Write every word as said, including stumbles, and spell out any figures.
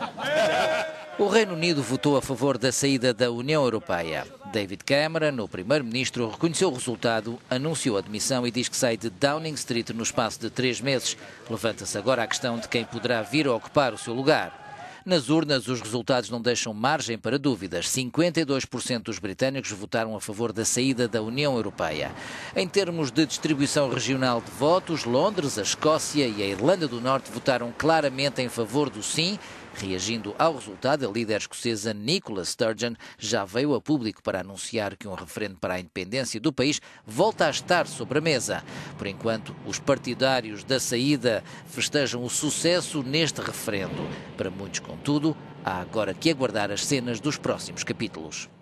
O Reino Unido votou a favor da saída da União Europeia. David Cameron, o primeiro-ministro, reconheceu o resultado, anunciou a demissão e diz que sai de Downing Street no espaço de três meses. Levanta-se agora a questão de quem poderá vir a ocupar o seu lugar. Nas urnas, os resultados não deixam margem para dúvidas. cinquenta e dois por cento dos britânicos votaram a favor da saída da União Europeia. Em termos de distribuição regional de votos, Londres, a Escócia e a Irlanda do Norte votaram claramente em favor do sim. Reagindo ao resultado, a líder escocesa Nicola Sturgeon já veio a público para anunciar que um referendo para a independência do país volta a estar sobre a mesa. Por enquanto, os partidários da saída festejam o sucesso neste referendo. Para muitos, contudo, há agora que aguardar as cenas dos próximos capítulos.